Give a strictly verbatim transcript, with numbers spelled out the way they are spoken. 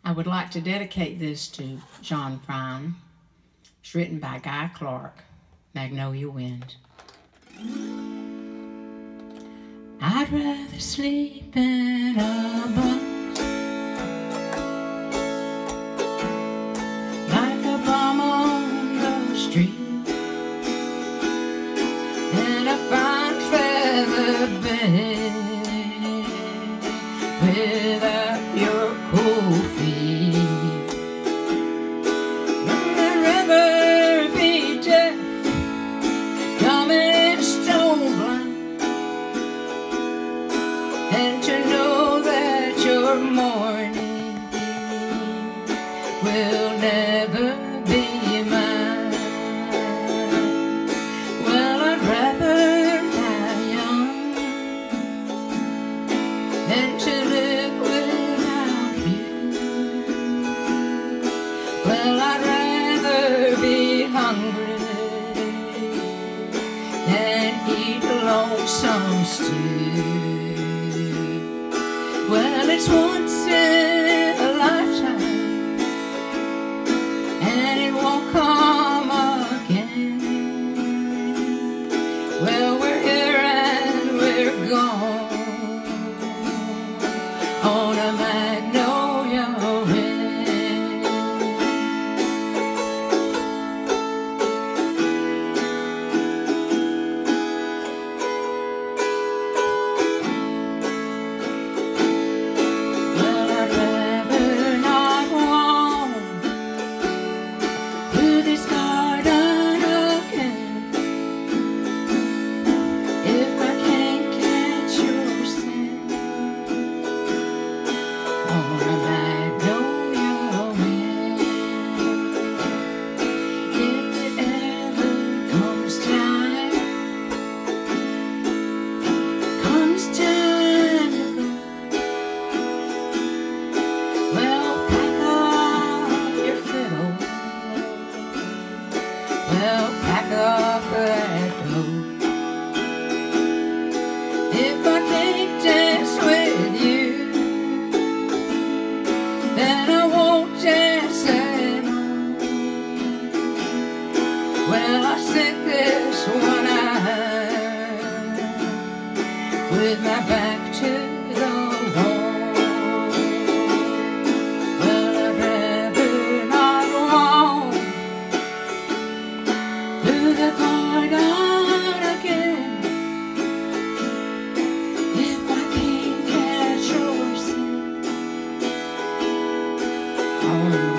I would like to dedicate this to John Prine. It's written by Guy Clark, Magnolia Wind. I'd rather sleep in a box like a bum on the street than a fine feather bed without your cold feet. I'd rather be deaf, dumb and stone blind, and to know that your morning will never be mine. Well, I'd rather die young than to live without you. Well, I'd rather be hungry than eat lonesome stew. Well, it's once in a lifetime, and it won't come again. Well, we're here and we're gone on a magnolia wind. Well, pack up that dough. If I can't dance with you, then I won't dance anymore. Well, I sit this one out with my back to the wall. The garden again, if I can't catch your scent. Oh,